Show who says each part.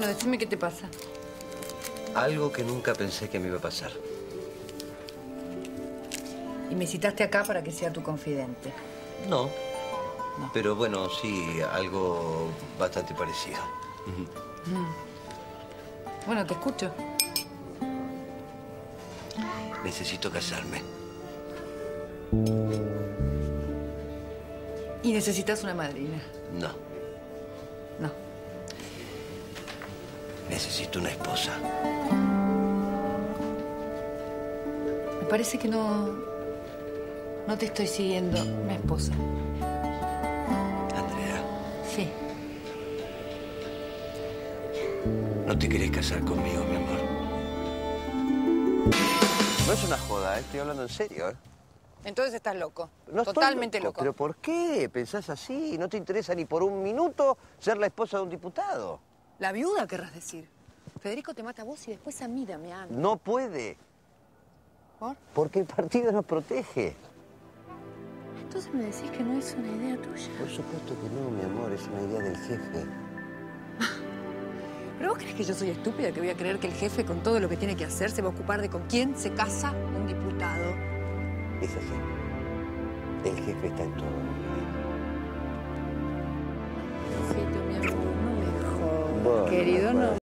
Speaker 1: Bueno, decime qué te pasa.
Speaker 2: Algo que nunca pensé que me iba a pasar.
Speaker 1: Y me citaste acá para que sea tu confidente.
Speaker 2: No.
Speaker 1: No.
Speaker 2: Pero bueno, sí, algo bastante parecido.
Speaker 1: Bueno, te escucho.
Speaker 2: Necesito casarme.
Speaker 1: Y necesitas una madrina.
Speaker 2: No.
Speaker 1: No.
Speaker 2: Necesito una esposa.
Speaker 1: Me parece que no te estoy siguiendo, una esposa.
Speaker 2: Andrea,
Speaker 1: Sí.
Speaker 2: ¿no te querés casar conmigo, mi amor? No es una joda, estoy hablando en serio, ¿eh?
Speaker 1: Entonces estás loco.
Speaker 2: No estoy
Speaker 1: Totalmente loco.
Speaker 2: ¿Pero por qué pensás así? ¿No te interesa ni por un minuto ser la esposa de un diputado?
Speaker 1: La viuda, querrás decir. Federico te mata a vos y después a mí, Damián.
Speaker 2: No puede.
Speaker 1: ¿Por?
Speaker 2: Porque el partido nos protege.
Speaker 1: Entonces me decís que no es una idea tuya.
Speaker 2: Por supuesto que no, mi amor, es una idea del jefe.
Speaker 1: ¿Pero vos crees que yo soy estúpida que voy a creer que el jefe, con todo lo que tiene que hacer, se va a ocupar de con quién se casa un diputado?
Speaker 2: Es así. El jefe está en todo.
Speaker 1: Sí, mi amor, no me jodas.
Speaker 2: Bueno,
Speaker 1: Querido, no.